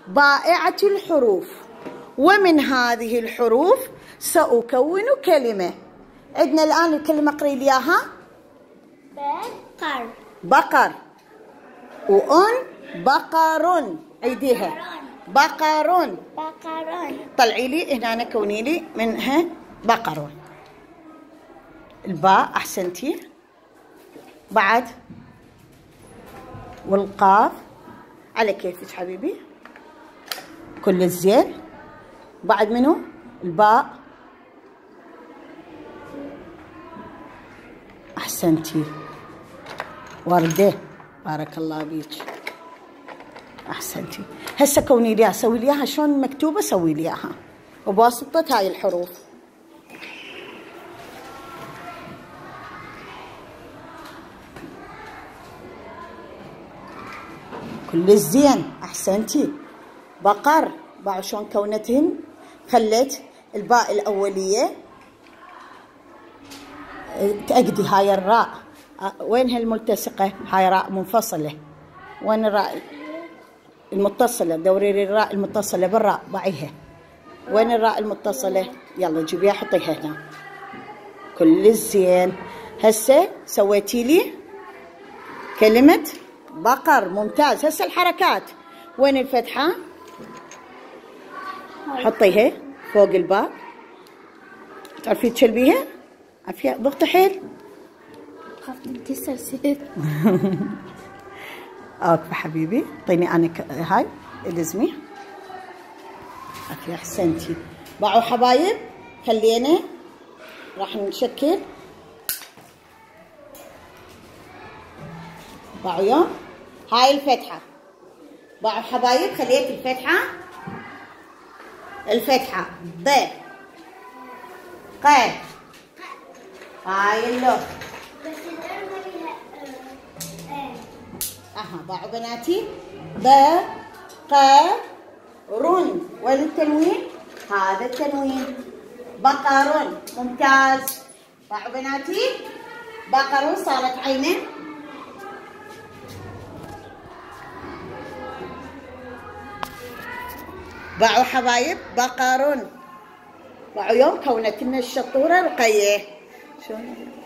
بائعة الحروف، ومن هذه الحروف سأكون كلمة. عندنا الآن الكلمة اقري لي إياها. بقر. بقر. وأن بقر. عيديها. بقر. بقر. طلعي لي هنا، كوني لي منها بقر. الباء أحسنتي. بعد والقاف على كيفك حبيبي، كل الزين. بعد منو؟ الباء أحسنتي. وردة بارك الله بيك أحسنتي. هسه كوني لي أسوي لي إياها شلون مكتوبة، سوي لي إياها وبواسطة هاي الحروف. كل الزين أحسنتي. بقر. باعوا شلون كونتهن. خليت الباء الأولية تأكدي هاي الراء وينها الملتصقة، هاي راء منفصلة. وين الراء المتصلة؟ دوري لي الراء المتصلة بالراء، ضعيها. وين الراء المتصلة؟ يلا جيبيها حطيها هنا. كل الزين. هسه سويتي لي كلمة بقر، ممتاز. هسه الحركات. وين الفتحة؟ حطيها فوق الباء. تعرفي تشلبيها؟ عافية، ضغطي حيل. خفت انكسر سيف. اوكي حبيبي، اعطيني انا هاي الزمي. عافية احسنتي. باعوا حبايب، خلينا راح نشكل. باعوا يوم هاي الفتحة. باعوا حبايب، خليت الفتحة ب ق. هاي اللغة. باعوا بناتي ب ق رن. وين التنوين؟ هذا التنوين. بقر. ممتاز. باعوا بناتي بقر صارت عينه. باعوا حبايب بقر. باعوا يوم كونت لنا الشطورة رقية. شلون